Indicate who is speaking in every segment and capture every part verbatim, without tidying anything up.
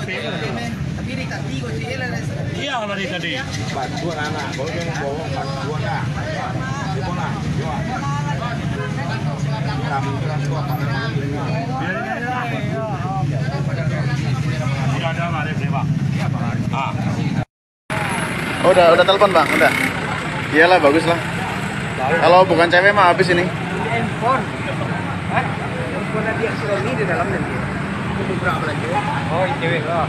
Speaker 1: Tapi dikasih sih
Speaker 2: Iya, kalau dari tadi.
Speaker 3: Bantuan anak, kalau yang bawa bantuan lah. Di mana? Jual. Kami terus kok kami
Speaker 2: Tidak ada nggak ada berapa? Ah.
Speaker 4: Oh, udah udah telepon bang, udah. Iyalah bagus lah. Kalau bukan cewek mah habis ini.
Speaker 1: handphone. Hah? Handphone dia sudah di dalam nanti. Itu berapa lagi? Oh, cewek loh.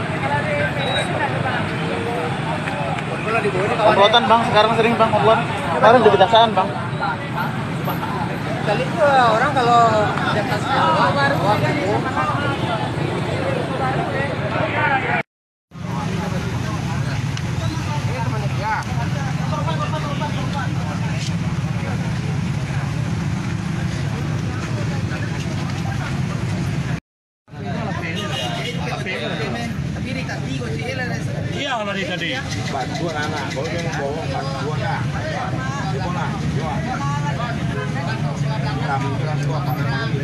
Speaker 1: Kalau di bawah
Speaker 4: Komplotan bang, sekarang sering bang komplotan. Kemarin di Kejaksaan bang.
Speaker 1: kali itu orang kalau jatah sekolah baru
Speaker 2: Iya, kalau dari tadi.
Speaker 3: bantuan anak, kalau yang bawa bantuan lah. Di mana? Jual. Kami terus kok kami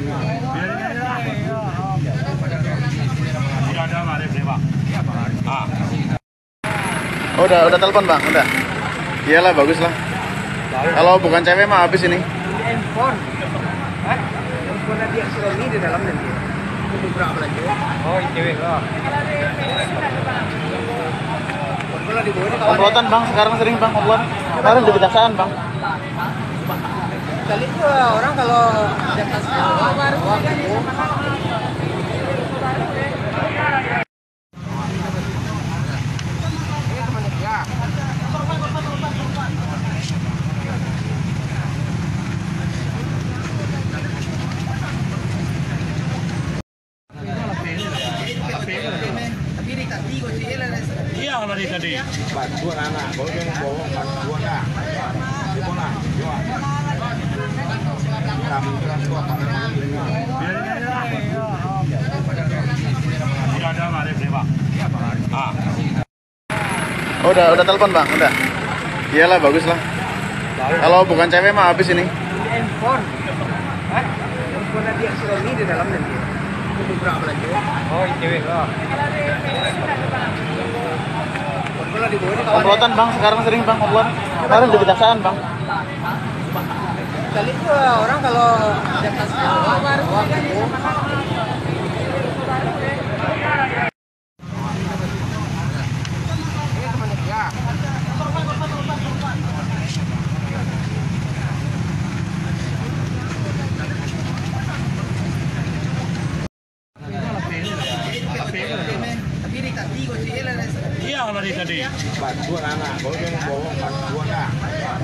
Speaker 2: Tidak ada nggak ada berapa? Ah.
Speaker 4: Oh, udah udah telepon bang, udah. Iyalah bagus lah. Kalau bukan cewek mah habis ini.
Speaker 1: handphone. Hah? Handphone dia sudah di dalam nanti. Itu berapa lagi? Oh, cewek loh. Kalau di bawah
Speaker 4: Komplotan bang, sekarang sering bang komplotan. Kemarin di Kejaksaan bang.
Speaker 1: kali itu orang kalau jatah sekolah baru
Speaker 2: Iya, kalau dari tadi.
Speaker 3: bantuan anak, kalau yang bawa bantuan lah. Di mana? Jual. Kami terus kok kami
Speaker 2: Tidak ada nggak ada berapa? Ah.
Speaker 4: Oh, udah udah telepon bang, udah. Iyalah bagus lah. Kalau bukan cewek mah habis ini.
Speaker 1: handphone. Hah? Handphone dia sudah di dalam nanti. Itu berapa lagi? Oh, cewek loh. Kalau di bawah
Speaker 4: Komplotan bang, sekarang sering bang komplotan. Kemarin di Kejaksaan bang.
Speaker 1: kali itu orang kalau jatah sekolah baru
Speaker 2: Iya, kalau dari tadi.
Speaker 3: bantuan anak, kalau yang bawa bantuan lah.